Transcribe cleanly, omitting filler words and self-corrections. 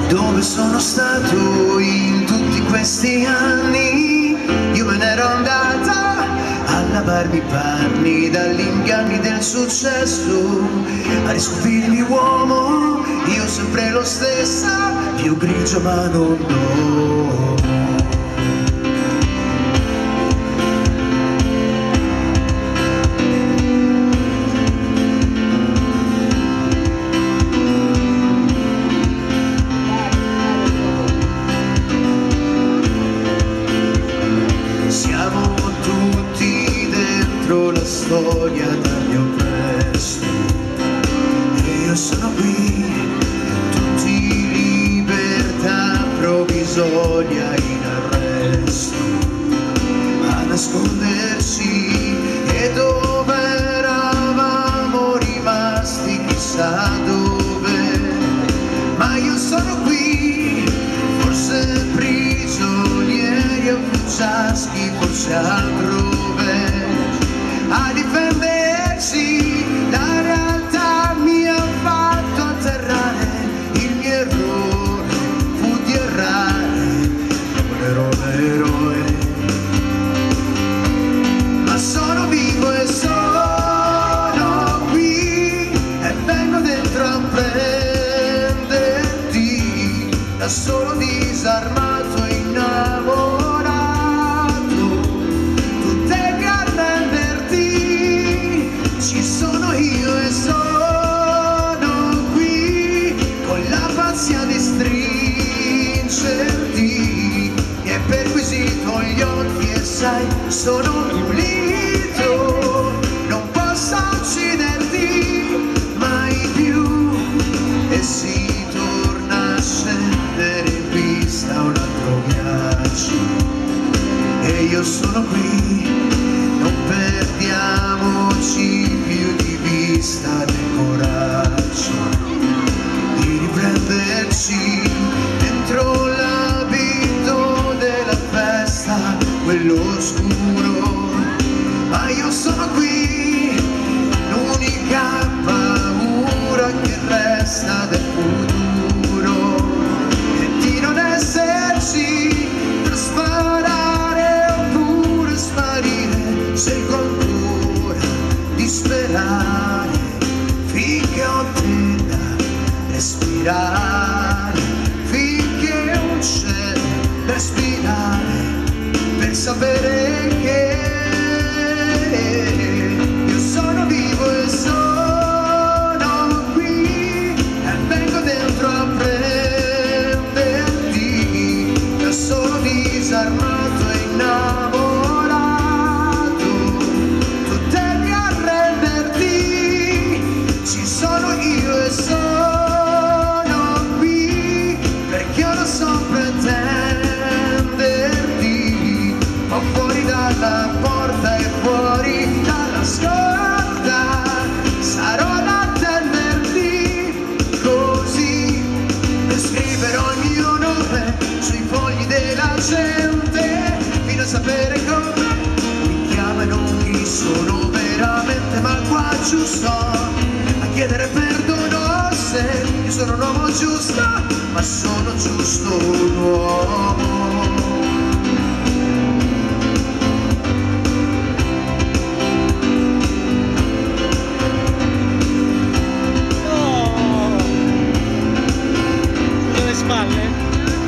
Dove sono stato in tutti questi anni? Io me n'ero andata a lavarmi i panni dagli inganni del successo, a riscoprirmi uomo, io sempre lo stesso, più grigio ma non domo. Siamo tutti dentro la storia dal mio presto e io sono qui, tutti libertà provvisoria in arresto, a nasconderci e dove eravamo rimasti chissà dove, ma io sono qui, forse prigionieri o fuggiaschi, forse altrove, a difenderci. La realtà mi ha fatto atterrare, il mio errore fu di errare, non ero l'eroe, ma sono vivo e sono qui e vengo dentro a prenderti, da solo disarmato e innamorato. Ci sono io e sono qui con la pazzia di stringerti, mi hai perquisito gli occhi e sai, sono pulito, non posso ucciderti mai più, e si torna a scendere in pista un altro viaggio, e io sono qui, non perdiamoci più di vista del coraggio di riprenderci dentro l'abito della festa, quello oscuro, ma io sono qui, l'unica paura che resta del futuro è di non esserci per sparare oppure sparire, scelgo ancora di sperare finché ho te da respirare, finché un cielo da respirare, per sapere che io sono vivo e sono qui e vengo dentro a prenderti, da solo disarmato e innamorato. Sono qui perché io non so pretenderti, ma fuori dalla porta e fuori dalla scorta sarò ad attenderti, così per scriverò il mio nome sui fogli della gente, fino a sapere come mi chiamano, chi sono veramente, ma qua giusto a chiedere perdono se io sono un uomo giusto, ma sono giusto un uomo. Oh, sulle spalle?